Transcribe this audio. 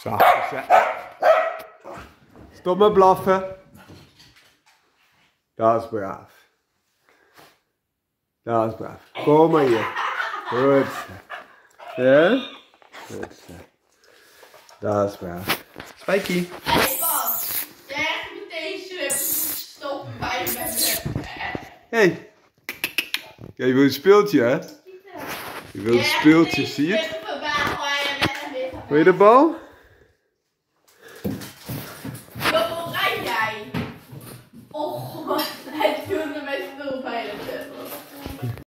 Zachtjes, hè. Stop met blaffen. Dat is braaf. Dat is braaf. Kom maar hier. Goed. Ja? Goed. Dat is braaf. Spijkie. Hey Bas, jij moet deze stoppen bij me. Hey. Ja, je wil een speeltje, hè? Je wil een speeltje, zie je het? Wil je de bal?